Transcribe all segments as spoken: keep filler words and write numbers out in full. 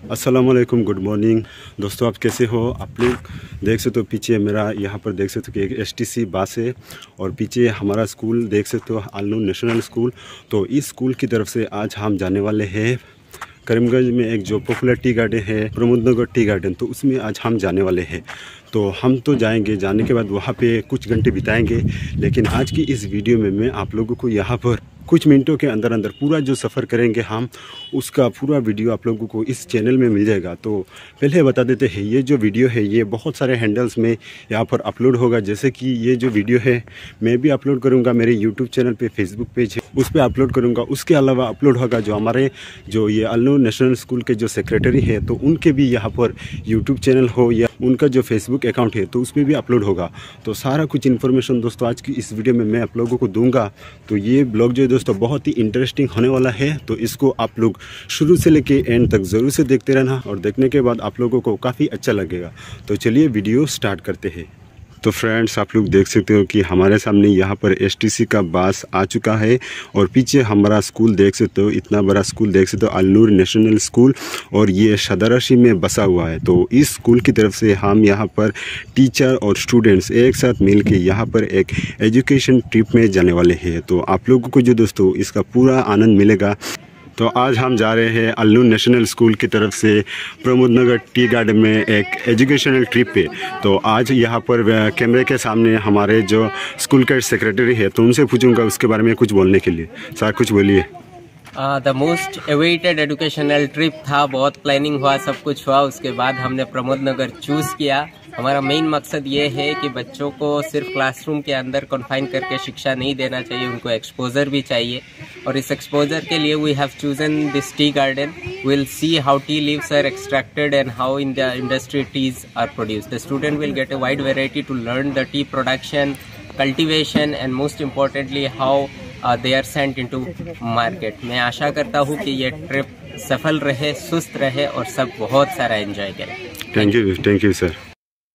अस्सलाम वालेकुम, good morning दोस्तों। आप कैसे हो? आप लोग देख सकते हो पीछे मेरा यहाँ पर देख सकते हो कि एक एसटीसी बस है और पीछे हमारा स्कूल देख सकते हो, अल नूर नेशनल स्कूल। तो इस स्कूल की तरफ से आज हम जाने वाले हैं करीमगंज में एक जो पॉपुलर टी गार्डन है, प्रमोद नगर टी गार्डन, तो उसमें आज हम जाने वाले हैं। तो हम तो जाएंगे, जाने के बाद वहाँ पे कुछ घंटे बिताएंगे, लेकिन आज की इस वीडियो में मैं आप लोगों को यहाँ पर कुछ मिनटों के अंदर अंदर पूरा जो सफ़र करेंगे हम, उसका पूरा वीडियो आप लोगों को इस चैनल में मिल जाएगा। तो पहले बता देते हैं, ये जो वीडियो है ये बहुत सारे हैंडल्स में यहाँ पर अपलोड होगा। जैसे कि ये जो वीडियो है मैं भी अपलोड करूँगा मेरे यूट्यूब चैनल पे, फेसबुक पेज है उस पर अपलोड करूँगा। उसके अलावा अपलोड होगा जो हमारे जो ये अल नूर नेशनल स्कूल के जो सेक्रेटरी है, तो उनके भी यहाँ पर यूट्यूब चैनल हो या उनका जो फेसबुक अकाउंट है तो उस पर भी अपलोड होगा। तो सारा कुछ इन्फॉर्मेशन दोस्तों आज की इस वीडियो में मैं आप लोगों को दूंगा। तो ये ब्लॉग जो दोस्तों बहुत ही इंटरेस्टिंग होने वाला है, तो इसको आप लोग शुरू से लेके एंड तक ज़रूर से देखते रहना और देखने के बाद आप लोगों को काफ़ी अच्छा लगेगा। तो चलिए वीडियो स्टार्ट करते हैं। तो फ्रेंड्स, आप लोग देख सकते हो कि हमारे सामने यहाँ पर एसटीसी का बस आ चुका है और पीछे हमारा स्कूल देख सकते हो, इतना बड़ा स्कूल देख सकते हो, अल नूर नेशनल स्कूल, और ये सदारशी में बसा हुआ है। तो इस स्कूल की तरफ से हम यहाँ पर टीचर और स्टूडेंट्स एक साथ मिल के यहाँ पर एक एजुकेशन ट्रिप में जाने वाले हैं। तो आप लोगों को जो दोस्तों इसका पूरा आनंद मिलेगा। तो आज हम जा रहे हैं अल नूर नेशनल स्कूल की तरफ से प्रमोद नगर टी गार्डन में एक एजुकेशनल ट्रिप पे। तो आज यहाँ पर कैमरे के सामने हमारे जो स्कूल के सेक्रेटरी है, तो उनसे पूछूंगा उसके बारे में कुछ बोलने के लिए। सर कुछ बोलिए। The most awaited educational trip था, बहुत प्लानिंग हुआ, सब कुछ हुआ, उसके बाद हमने प्रमोद नगर चूज़ किया। हमारा मेन मकसद ये है कि बच्चों को सिर्फ क्लासरूम के अंदर कन्फाइन करके शिक्षा नहीं देना चाहिए, उनको एक्सपोजर भी चाहिए। और इस एक्सपोजर के लिए we have chosen this tea garden. Will see how tea leaves are extracted and how in the industry teas are produced. The student will get a wide variety to learn the tea production, cultivation and most importantly how they are sent into market. मैं आशा करता हूँ कि ये trip सफल रहे, सुस्त रहे और सब बहुत सारा एंजॉय करें। Thank you, thank you sir.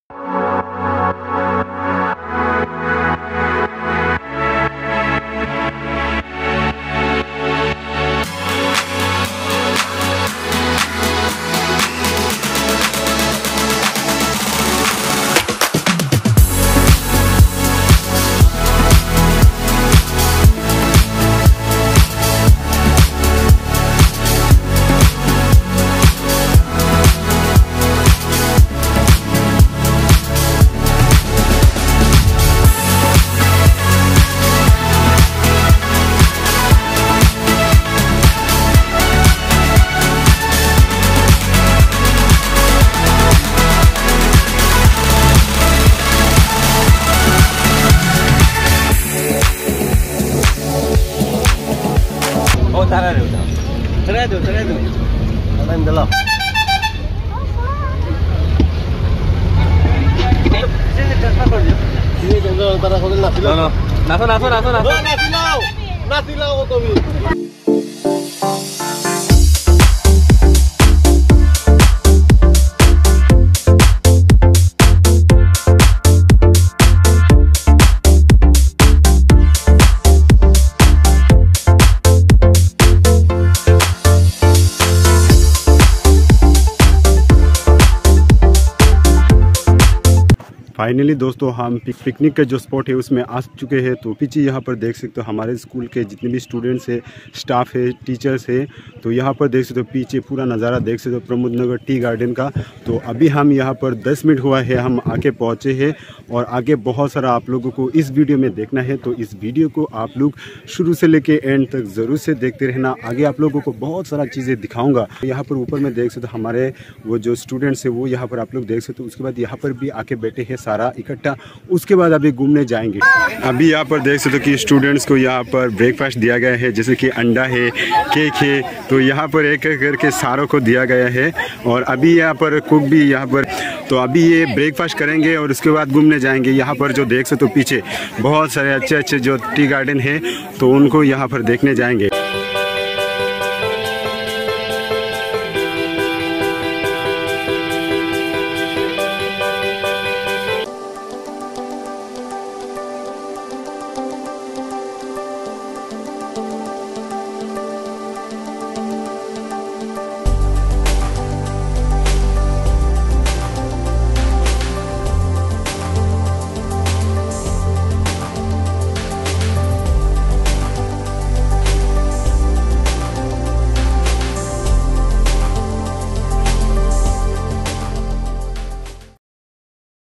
Seredo, seredo. Alam dala. Sini chasma kar diyo. Sini janggal antara hotel nasi lao. No, no. Naso, naso, naso, naso. No, nasi lao. Nasi lao ko to bhi. Finally दोस्तों हम pick, picnic का जो spot है उसमें आ चुके हैं। तो पीछे यहाँ पर देख सकते हो हमारे स्कूल के जितने भी स्टूडेंट्स है, स्टाफ है, टीचर्स है, तो यहाँ पर देख सकते हो पीछे पूरा नज़ारा देख सकते हो प्रमोद नगर टी गार्डन का। तो अभी हम यहाँ पर दस मिनट हुआ है हम आके पहुँचे हैं और आगे बहुत सारा आप लोगों को इस वीडियो में देखना है। तो इस वीडियो को आप लोग शुरू से लेके एंड तक ज़रूर से देखते रहना। आगे आप लोगों को बहुत सारा चीज़ें दिखाऊँगा। यहाँ पर ऊपर में देख सकते हो हमारे वो जो स्टूडेंट्स है वो यहाँ पर आप लोग देख सकते हो। उसके बाद यहाँ पर भी आके बैठे हैं सारा इकट्ठा। उसके बाद अभी घूमने जाएंगे। अभी यहाँ पर देख सकते हो कि स्टूडेंट्स को यहाँ पर ब्रेकफास्ट दिया गया है, जैसे कि अंडा है, केक है, तो यहाँ पर एक एक करके सारों को दिया गया है। और अभी यहाँ पर कुक भी यहाँ पर, तो अभी ये ब्रेकफास्ट करेंगे और उसके बाद घूमने जाएंगे। यहाँ पर जो देख सकते हो पीछे बहुत सारे अच्छे अच्छे जो टी गार्डन है, तो उनको यहाँ पर देखने जाएंगे।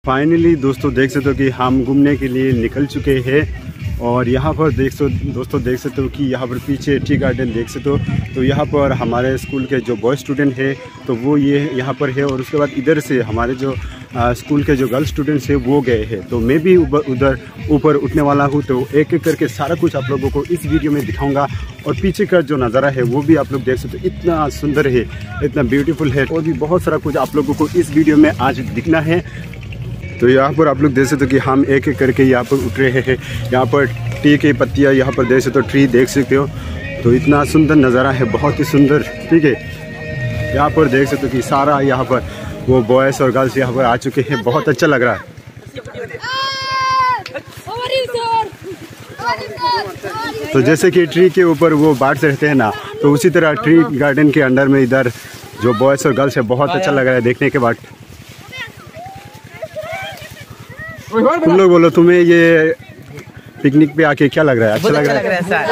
फाइनली दोस्तों देख सकते हो कि हम घूमने के लिए निकल चुके हैं और यहाँ पर देख सकते दोस्तों देख सकते हो कि यहाँ पर पीछे टी गार्डन देख सकते हो। तो यहाँ पर हमारे स्कूल के जो बॉय स्टूडेंट है तो वो ये यहाँ पर है और उसके बाद इधर से हमारे जो आ, स्कूल के जो गर्ल स्टूडेंट्स है वो गए हैं। तो मैं भी उधर ऊपर उठने वाला हूँ। तो एक एक करके सारा कुछ आप लोगों को इस वीडियो में दिखाऊंगा और पीछे का जो नज़ारा है वो भी आप लोग देख सकते हो। इतना सुंदर है, इतना ब्यूटीफुल है और भी बहुत सारा कुछ आप लोगों को इस वीडियो में आज दिखना है। तो यहाँ पर आप लोग देख सकते हो कि हम एक एक करके यहाँ पर उठ रहे हैं। यहाँ पर टी की पत्तियाँ यहाँ पर देख सकते हो, ट्री देख सकते हो। तो इतना सुंदर नज़ारा है, बहुत ही सुंदर। ठीक है, यहाँ पर देख सकते हो कि सारा यहाँ पर वो बॉयज़ और गर्ल्स यहाँ पर आ चुके हैं। बहुत अच्छा लग रहा है। तो जैसे कि ट्री के ऊपर वो बर्ड्स रहते हैं ना, तो उसी तरह ट्री गार्डन के अंदर में इधर जो बॉयज़ और गर्ल्स है बहुत अच्छा लग रहा है देखने के बाद। तुम लोग बोलो, तुम्हें ये पिकनिक पे आके क्या लग रहा है? अच्छा लग रहा है?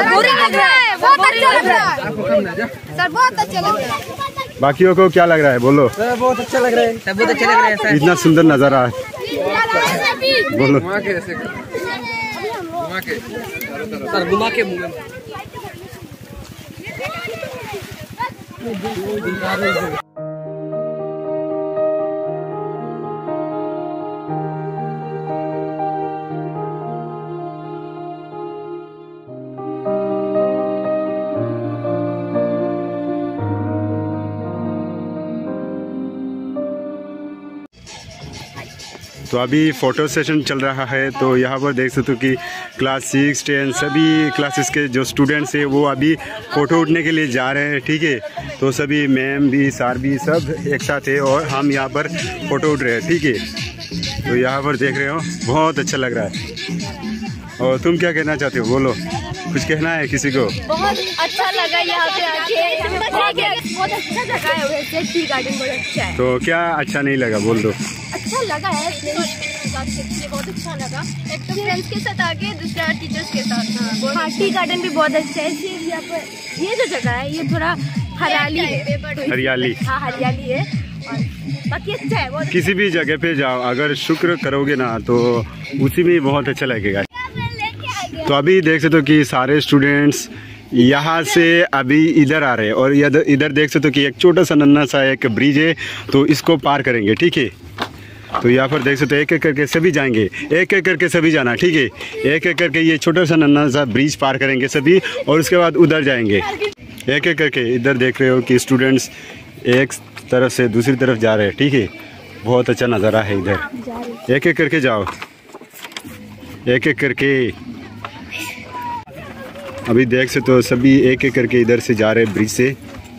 सर बहुत अच्छा लग रहा है। बाकियों को क्या लग रहा है? बोलो। सर बहुत अच्छा लग रहा है, सर बहुत अच्छा लग रहा है सर। इतना सुंदर नज़ारा है, बोलो। सर घुमा के मुंह तो अभी फ़ोटो सेशन चल रहा है। तो यहाँ पर देख सकते हो कि क्लास सिक्स टेन सभी क्लासेस के जो स्टूडेंट्स हैं वो अभी फ़ोटो उठने के लिए जा रहे हैं। ठीक है, तो सभी मैम भी सर भी सब एक साथ है और हम यहाँ पर फ़ोटो उठ रहे हैं। ठीक है, तो यहाँ पर देख रहे हो बहुत अच्छा लग रहा है। और तुम क्या कहना चाहते हो? बोलो, कुछ कहना है किसी को? बहुत अच्छा लगा यहाँ पे आके, बहुत अच्छा जगह है, वैसे टी गार्डन बहुत अच्छा है। तो क्या अच्छा नहीं लगा? बोल दो। अच्छा लगा है, बहुत अच्छा लगा। एक तो फ्रेंड्स के साथ आके, दूसरा टीचर्स के साथ। हाँ, टी गार्डन भी बहुत अच्छा है। सिर्फ यहाँ पर ये जो जगह है ये थोड़ा हरियाली है, हरियाली हाँ हरियाली है और बाकी अच्छा है बहुत। किसी भी जगह पे जाओ, अगर शुक्र करोगे ना तो उसी में बहुत अच्छा लगेगा। तो अभी देख सकते हो कि सारे स्टूडेंट्स यहाँ से अभी इधर आ रहे हैं और इधर इधर देख सकते हो कि एक छोटा सा नन्हा सा एक ब्रिज है, तो इसको पार करेंगे। ठीक है, तो यहाँ पर देख सकते हो एक एक करके सभी जाएंगे, एक एक करके सभी जाना। ठीक है, एक एक करके ये छोटा सा नन्हा सा ब्रिज पार करेंगे सभी और उसके बाद उधर जाएंगे एक एक करके। इधर देख रहे हो कि स्टूडेंट्स एक तरफ से दूसरी तरफ जा रहे हैं। ठीक है, बहुत अच्छा नज़ारा है इधर। एक एक करके जाओ, एक एक करके। अभी देख सकते हो सभी एक एक करके इधर से जा रहे हैं ब्रिज से।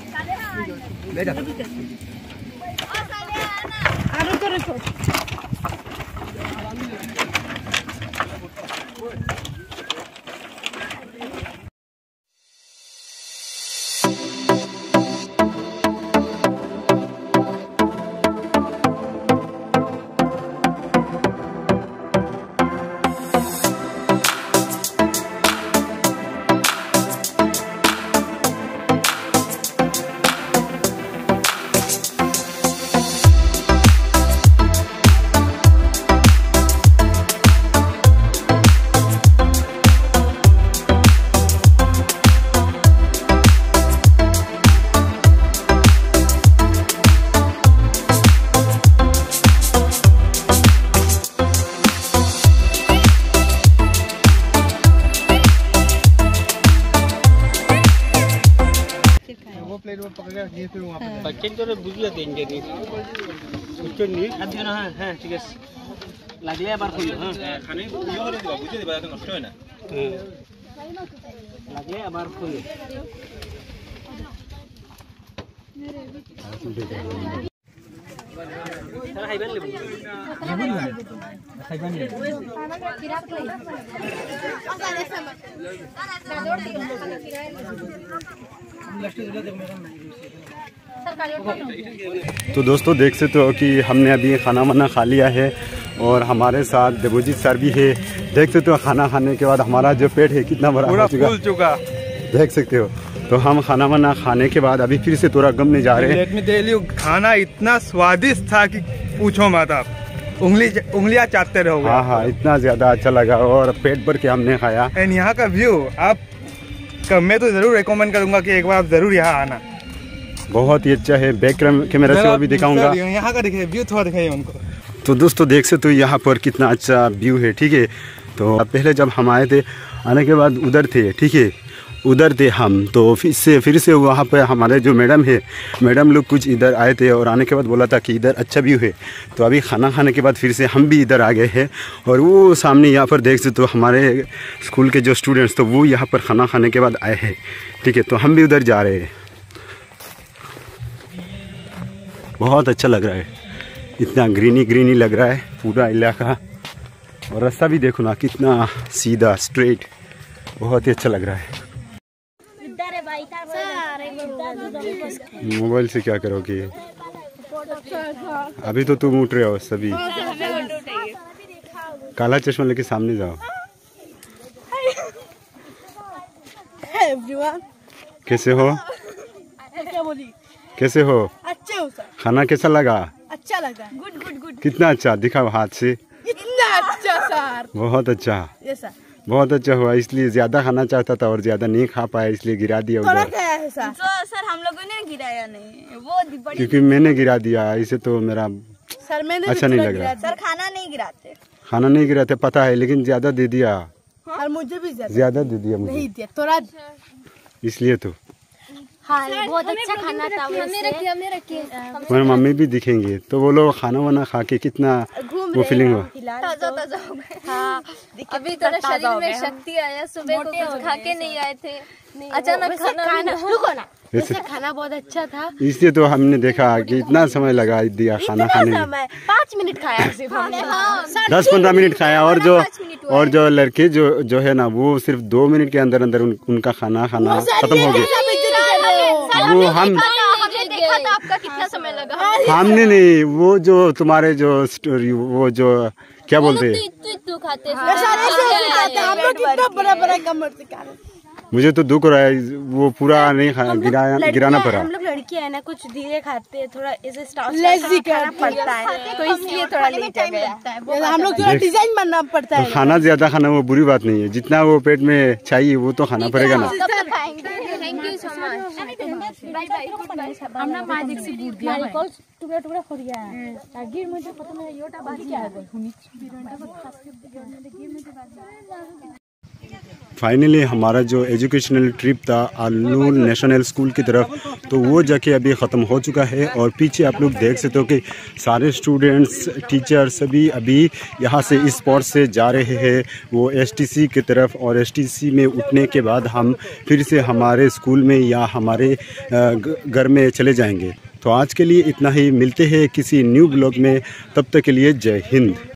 बच्चे तो बुझिया देंगे नहीं कुछ नहीं खाद्य ना है हां ठीक है লাগলে আবার কই হ্যাঁ খানে ইয়ে করে দিবা বুঝিয়ে দিবা যাতে নষ্ট হয় না লাগলে আবার কই তারা খাইবেন লেবু খাইবেন না খাইবেন না কিরাক লই আসারে সময় তারা দৌড় দিও লাস্ট দিলা দেব মেরা तो दोस्तों देख सकते हो कि हमने अभी खाना वाना खा लिया है और हमारे साथ देवजीत सर भी है। देख सकते हो खाना खाने के बाद हमारा जो पेट है कितना बड़ा हो चुका फूल चुका देख सकते हो। तो हम खाना वाना खाने के बाद अभी फिर से थोड़ा घूमने जा रहे हैं। लेट मी टेल यू, खाना इतना स्वादिष्ट था कि पूछो मत आप। उंगली उंगलियां चाटते रहोगे। हाँ हाँ, इतना ज़्यादा अच्छा लगा और पेट भर के हमने खाया। एंड यहाँ का व्यू आप का मैं तो ज़रूर रिकमेंड करूँगा कि एक बार आप ज़रूर यहाँ आना। बहुत ही अच्छा है। बैक कैमरा से वो भी दिखाऊंगा। यहाँ का दिखाइए व्यू, थोड़ा दिखाइए उनको। तो दोस्तों देख सकते हो यहाँ पर कितना अच्छा व्यू है, ठीक है। तो पहले जब हम आए थे, आने के बाद उधर थे, ठीक है, उधर थे हम। तो फिर से फिर से वहाँ पर हमारे जो मैडम है, मैडम लोग कुछ इधर आए थे और आने के बाद बोला था कि इधर अच्छा व्यू है। तो अभी खाना खाने के बाद फिर से हम भी इधर आ गए हैं और वो सामने यहाँ पर देख सकते हो हमारे स्कूल के जो स्टूडेंट्स, तो वो यहाँ पर खाना खाने के बाद आए हैं, ठीक है। तो हम भी उधर जा रहे हैं। बहुत अच्छा लग रहा है, इतना ग्रीनी ग्रीनी लग रहा है पूरा इलाका। और रास्ता भी देखो ना कितना सीधा स्ट्रेट, बहुत ही अच्छा लग रहा है। मोबाइल से क्या करोगे? अभी तो तुम उठ रहे हो सभी। काला चश्मा लेके सामने जाओ। कैसे हो? क्या बोली? कैसे हो? अच्छे हो सर। खाना कैसा लगा? अच्छा लगा। Good good good. कितना अच्छा, दिखाओ हाथ से। इतना अच्छा सर। बहुत अच्छा। Yes sir. बहुत अच्छा हुआ, इसलिए ज्यादा खाना चाहता था और ज्यादा नहीं खा पाया, इसलिए गिरा दिया थोड़ा उधर। खाया है सर। तो सर हम लोगों ने गिराया नहीं, वो बड़ी क्योंकि मैंने गिरा दिया, इसे तो मेरा सर मैंने अच्छा नहीं लग रहा। सर खाना नहीं गिराते। खाना नहीं गिराते पता है, लेकिन ज्यादा दे दिया। और मुझे भी ज्यादा ज्यादा दे दिया मुझे, नहीं दिया थोड़ा। इसलिए तो। हाँ बहुत अच्छा खाना था। हमने रखी हमने रखी मेरी मम्मी भी दिखेंगे तो वो लोग खाना वाना खा के कितना वो फीलिंग हुआ। ताजा ताजा हो गए। हाँ अभी थोड़ा शरीर में शक्ति आया, सुबह को कुछ खा के नहीं आए थे, अचानक खाना रुको ना। वैसे खाना बहुत अच्छा था, इसलिए तो हमने देखा कि इतना समय लगा दिया खाना खाने में। पाँच मिनट खाया सिर्फ हमने। दस पंद्रह मिनट खाया और जो और जो लड़के जो जो है ना वो सिर्फ दो मिनट के अंदर अंदर उन, उनका खाना खाना खत्म हो गया। वो हम देखा था आपका कितना समय लगा। हमने नहीं, वो जो तुम्हारे जो स्टोरी वो जो क्या बोलते हैं, खाते हम लोग कितना बड़ा बड़ा कमर से खा रहे। मुझे तो दुख हो रहा है, वो पूरा नहीं खाना, गिराया गिराना पड़ा। हम लोग लड़की है ना, कुछ धीरे खाते हैं, थोड़ा ऐसे स्टाइल खाना पड़ता है, तो इसलिए थोड़ा लेट हो गया। हम लोग थोड़ा डिजाइन बनना पड़ता है। खाना ज्यादा खाना वो बुरी बात नहीं है, जितना वो पेट में चाहिए वो तो खाना पड़ेगा ना। Thank you so much. Bye bye. আমরা ম্যাজিক সি বুট দিয়া নারিকল টুকরা টুকরা করিয়া আগের মধ্যে প্রথমে ইয়োটা বাজিয়া হুনি বিরনটা ফার্স্ট গিয়ে মধ্যে বাজিয়া। फाइनली हमारा जो एजुकेशनल ट्रिप था आलूर नेशनल स्कूल की तरफ, तो वो जाके अभी ख़त्म हो चुका है। और पीछे आप लोग देख सकते हो कि सारे स्टूडेंट्स, टीचर सभी अभी यहाँ से इस स्पॉट से जा रहे हैं वो एसटीसी की तरफ। और एसटीसी में उठने के बाद हम फिर से हमारे स्कूल में या हमारे घर में चले जाएंगे। तो आज के लिए इतना ही, मिलते हैं किसी न्यू ब्लॉग में, तब तक के लिए जय हिंद।